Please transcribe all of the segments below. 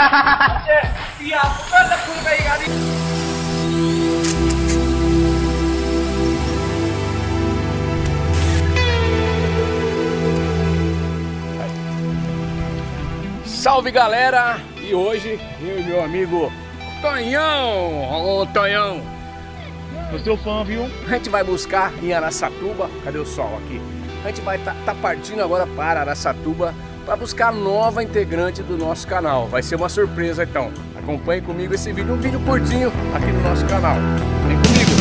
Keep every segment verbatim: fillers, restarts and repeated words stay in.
Salve galera! E hoje eu e meu amigo Tonhão, ô Tonhão, sou seu fã, viu? A gente vai buscar em Araçatuba. Cadê o sol aqui? A gente vai tá, tá partindo agora para Araçatuba para buscar a nova integrante do nosso canal. Vai ser uma surpresa, então. Acompanhe comigo esse vídeo, um vídeo curtinho aqui no nosso canal. Vem comigo!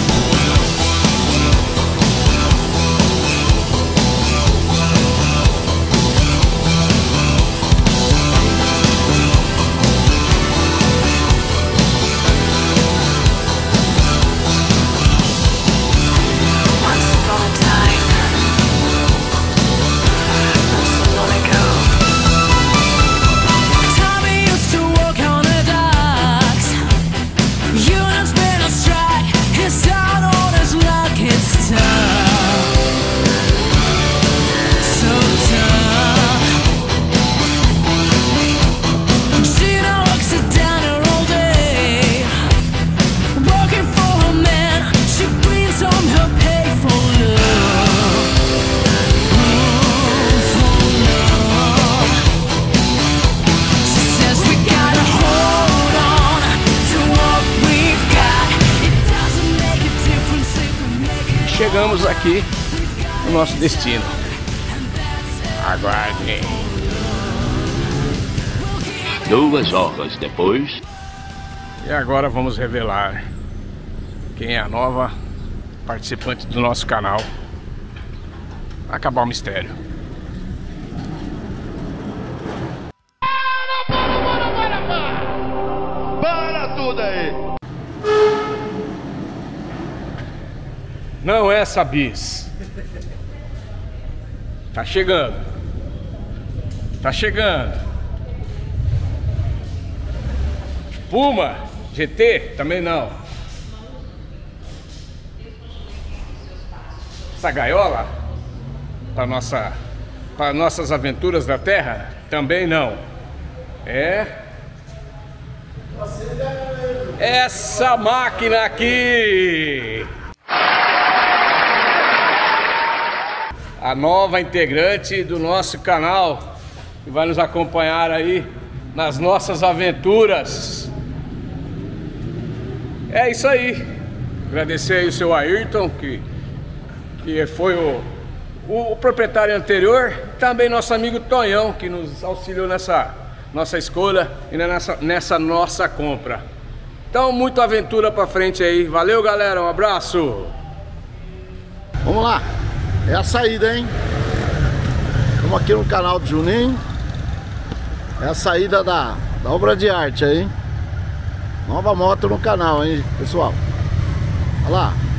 Chegamos aqui no nosso destino. Aguardem. Duas horas depois. E agora vamos revelar quem é a nova participante do nosso canal. Acabar o mistério. Para, para, para, para! Para tudo aí! Não é essa bis. Tá chegando. Tá chegando. Puma, G T, também não. Essa gaiola para nossa, para nossas aventuras da Terra, também não. É essa máquina aqui. A nova integrante do nosso canal, que vai nos acompanhar aí nas nossas aventuras. É isso aí. Agradecer aí o seu Ayrton, que, que foi o, o, o proprietário anterior. Também nosso amigo Tonhão, que nos auxiliou nessa nossa escolha e nessa, nessa nossa compra. Então, muita aventura pra frente aí. Valeu, galera. Um abraço. Vamos lá. É a saída, hein? Estamos aqui no canal do Juninho. É a saída da, da obra de arte aí. Nova moto no canal, hein, pessoal? Olha lá.